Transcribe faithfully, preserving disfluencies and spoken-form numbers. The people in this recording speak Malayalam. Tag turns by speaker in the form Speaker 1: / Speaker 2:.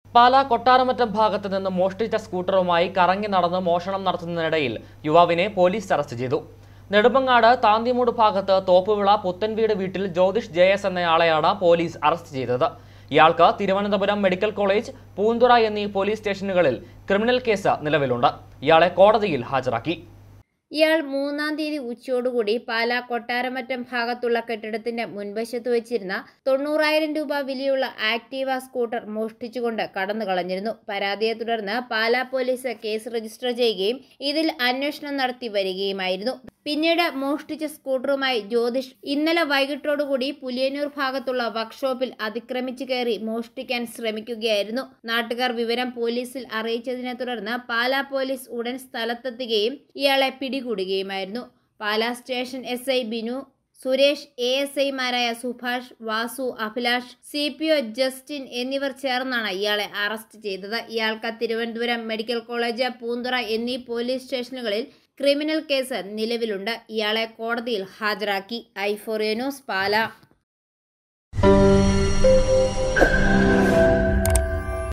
Speaker 1: പാലാ കൊട്ടാരമറ്റം ഭാഗത്ത് നിന്ന് മോഷ്ടിച്ച സ്കൂട്ടറുമായി കറങ്ങി നടന്ന് മോഷണം നടത്തുന്നതിനിടയിൽ യുവാവിനെ പോലീസ് അറസ്റ്റ് ചെയ്തു. നെടുമങ്ങാട് താന്തിമൂട് ഭാഗത്ത് തോപ്പുവിള പുത്തൻവീട് വീട്ടിൽ ജ്യോതിഷ് ജയസ് എന്നയാളെയാണ് പോലീസ് അറസ്റ്റ് ചെയ്തത്. ഇയാൾക്ക് തിരുവനന്തപുരം മെഡിക്കൽ കോളേജ്, പൂന്തുറ എന്നീ പോലീസ് സ്റ്റേഷനുകളിൽ ക്രിമിനൽ കേസ് നിലവിലുണ്ട്. ഇയാളെ കോടതിയിൽ ഹാജരാക്കി.
Speaker 2: ഇയാൾ മൂന്നാം തീയതി ഉച്ചയോടുകൂടി പാലാ കൊട്ടാരമറ്റം ഭാഗത്തുള്ള കെട്ടിടത്തിന്റെ മുൻവശത്ത് വെച്ചിരുന്ന തൊണ്ണൂറായിരം രൂപ വിലയുള്ള ആക്ടീവ സ്കൂട്ടർ മോഷ്ടിച്ചുകൊണ്ട് കടന്നു കളഞ്ഞിരുന്നു. പരാതിയെ തുടർന്ന് പാലാ പോലീസ് കേസ് രജിസ്റ്റർ ചെയ്യുകയും ഇതിൽ അന്വേഷണം നടത്തി വരികയുമായിരുന്നു. പിന്നീട് മോഷ്ടിച്ച സ്കൂട്ടറുമായി ജ്യോതിഷ് ഇന്നലെ വൈകിട്ടോടുകൂടി പുലിയന്നൂർ ഭാഗത്തുള്ള വർക്ക്ഷോപ്പിൽ അതിക്രമിച്ചു കയറി മോഷ്ടിക്കാൻ ശ്രമിക്കുകയായിരുന്നു. നാട്ടുകാർ വിവരം പോലീസിൽ അറിയിച്ചതിനെ തുടർന്ന് പാലാ പോലീസ് ഉടൻ സ്ഥലത്തെത്തുകയും ഇയാളെ പിടികൂടുകയുമായിരുന്നു. Pala station S I Binu, Suresh, A S ഐമാരായ Subhash, Vasu, Abhilash, C P O Justin എന്നിവർ ചേർന്നാണ് ഇയാളെ അറസ്റ്റ് ചെയ്തത്. ഇയാൾക്ക് തിരുവനന്തപുരം മെഡിക്കൽ കോളേജ്, പൂന്തുറ എന്നീ പോലീസ് സ്റ്റേഷനുകളിൽ ക്രിമിനൽ കേസ് നിലവിലുണ്ട്. ഇയാളെ കോടതിയിൽ ഹാജരാക്കി. I four news, Pala.